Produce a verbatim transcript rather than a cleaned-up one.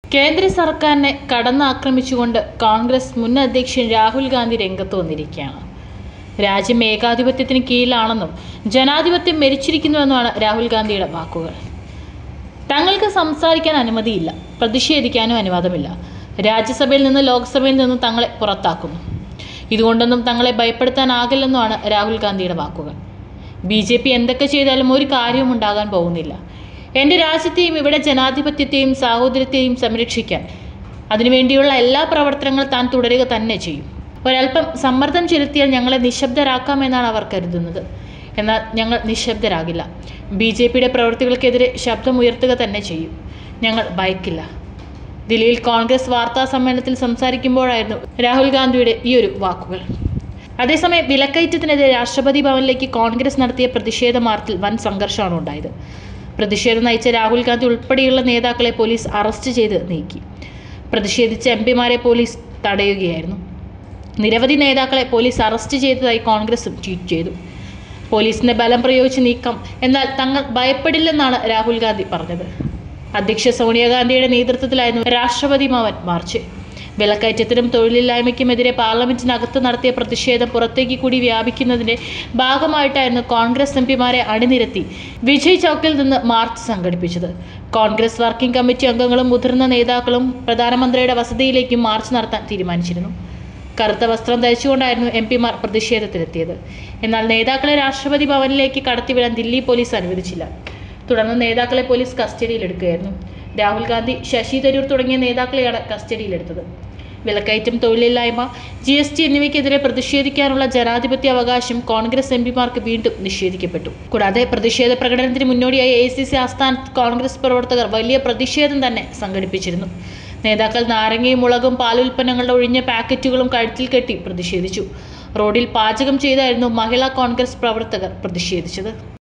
കേന്ദ്ര സർക്കാരിനെ കടന്നാക്രമിച്ചുകൊണ്ട് കോൺഗ്രസ് മുൻ അധ്യക്ഷൻ രാഹുൽ ഗാന്ധി രംഗത്ത് വന്നിരിക്കുകയാണ്. രാജ്യം ഏകാധിപത്യത്തിന് കീഴിലാണെന്നും ജനാധിപത്യം മരിച്ചിരിക്കുന്നുവെന്നുമാണ് രാഹുൽ ഗാന്ധിയുടെ വാക്കുകൾ. തങ്ങൾക്ക് സംസാരിക്കാൻ അനുമതിയില്ല, പ്രതിഷേധിക്കാനും അനുവാദമില്ല. രാജ്യസഭയിൽ നിന്ന് ലോക്സഭയിൽ നിന്ന് തങ്ങളെ പുറത്താക്കുന്നു. ഇതുകൊണ്ടൊന്നും തങ്ങളെ ഭയപ്പെടുത്താനാകില്ലെന്നുമാണ് രാഹുൽ ഗാന്ധിയുടെ വാക്കുകൾ. ബി ജെ പി എന്തൊക്കെ ചെയ്താലും ഒരു കാര്യവും ഉണ്ടാകാൻ പോകുന്നില്ല. എൻ്റെ രാജ്യത്തെയും ഇവിടെ ജനാധിപത്യത്തെയും സാഹോദര്യത്തെയും സംരക്ഷിക്കാൻ അതിനുവേണ്ടിയുള്ള എല്ലാ പ്രവർത്തനങ്ങളും താൻ തുടരുക തന്നെ ചെയ്യും. ഒരൽപ്പം സമ്മർദ്ദം ചെലുത്തിയാൽ ഞങ്ങളെ നിശബ്ദരാക്കാമെന്നാണ് അവർ കരുതുന്നത്. എന്നാൽ ഞങ്ങൾ നിശബ്ദരാകില്ല. ബി ജെ പിയുടെ പ്രവൃത്തികൾക്കെതിരെ ശബ്ദമുയർത്തുക തന്നെ ചെയ്യും. ഞങ്ങൾ ഭയക്കില്ല. ദില്ലിയിൽ കോൺഗ്രസ് വാർത്താ സമ്മേളനത്തിൽ സംസാരിക്കുമ്പോഴായിരുന്നു രാഹുൽ ഗാന്ധിയുടെ ഈ ഒരു വാക്കുകൾ. അതേസമയം വിലക്കയറ്റത്തിനെതിരെ രാഷ്ട്രപതി ഭവനിലേക്ക് കോൺഗ്രസ് നടത്തിയ പ്രതിഷേധ മാർച്ചിൽ വൻ സംഘർഷമാണ് ഉണ്ടായത്. പ്രതിഷേധം നയിച്ച രാഹുൽ ഗാന്ധി ഉൾപ്പെടെയുള്ള നേതാക്കളെ പോലീസ് അറസ്റ്റ് ചെയ്ത് നീക്കി. പ്രതിഷേധിച്ച എം പിമാരെ പോലീസ് തടയുകയായിരുന്നു. നിരവധി നേതാക്കളെ പോലീസ് അറസ്റ്റ് ചെയ്തതായി കോൺഗ്രസും ട്വീറ്റ് ചെയ്തു. പോലീസിന്റെ ബലം പ്രയോഗിച്ച് നീക്കം, എന്നാൽ തങ്ങൾ ഭയപ്പെടില്ലെന്നാണ് രാഹുൽ ഗാന്ധി പറഞ്ഞത്. അധ്യക്ഷ സോണിയാഗാന്ധിയുടെ നേതൃത്വത്തിലായിരുന്നു രാഷ്ട്രപതി ഭവൻ മാർച്ച്. വിലക്കയറ്റത്തിനും തൊഴിലില്ലായ്മയ്ക്കുമെതിരെ പാർലമെന്റിനകത്ത് നടത്തിയ പ്രതിഷേധം പുറത്തേക്ക് കൂടി വ്യാപിക്കുന്നതിന്റെ ഭാഗമായിട്ടായിരുന്നു കോൺഗ്രസ് എം പിമാരെ അണിനിരത്തി വിജയ് ചൗക്കിൽ നിന്ന് മാർച്ച് സംഘടിപ്പിച്ചത്. കോൺഗ്രസ് വർക്കിംഗ് കമ്മിറ്റി അംഗങ്ങളും മുതിർന്ന നേതാക്കളും പ്രധാനമന്ത്രിയുടെ വസതിയിലേക്കും മാർച്ച് നടത്താൻ തീരുമാനിച്ചിരുന്നു. കറുത്ത വസ്ത്രം ധരിച്ചുകൊണ്ടായിരുന്നു എം പിമാർ പ്രതിഷേധത്തിലെത്തിയത്. എന്നാൽ നേതാക്കളെ രാഷ്ട്രപതി ഭവനിലേക്ക് കടത്തിവിടാൻ ദില്ലി പോലീസ് അനുവദിച്ചില്ല. തുടർന്ന് നേതാക്കളെ പോലീസ് കസ്റ്റഡിയിലെടുക്കുകയായിരുന്നു. രാഹുൽ ഗാന്ധി, ശശി തരൂർ തുടങ്ങിയ നേതാക്കളെയാണ് കസ്റ്റഡിയിലെടുത്തത്. വിലക്കയറ്റം, തൊഴിലില്ലായ്മ, ജി എസ് ടി എന്നിവയ്ക്കെതിരെ പ്രതിഷേധിക്കാനുള്ള ജനാധിപത്യ അവകാശം കോൺഗ്രസ് എം പിമാർക്ക് വീണ്ടും നിഷേധിക്കപ്പെട്ടു. കൂടാതെ പ്രതിഷേധ പ്രകടനത്തിന് മുന്നോടിയായി എ ഐ സി സി ആസ്ഥാനത്ത് കോൺഗ്രസ് പ്രവർത്തകർ വലിയ പ്രതിഷേധം തന്നെ സംഘടിപ്പിച്ചിരുന്നു. നേതാക്കൾ നാരങ്ങയും മുളകും പാലുൽപ്പന്നങ്ങളുടെ ഒഴിഞ്ഞ പാക്കറ്റുകളും കഴുത്തിൽ കെട്ടി പ്രതിഷേധിച്ചു. റോഡിൽ പാചകം ചെയ്തായിരുന്നു മഹിളാ കോൺഗ്രസ് പ്രവർത്തകർ പ്രതിഷേധിച്ചത്.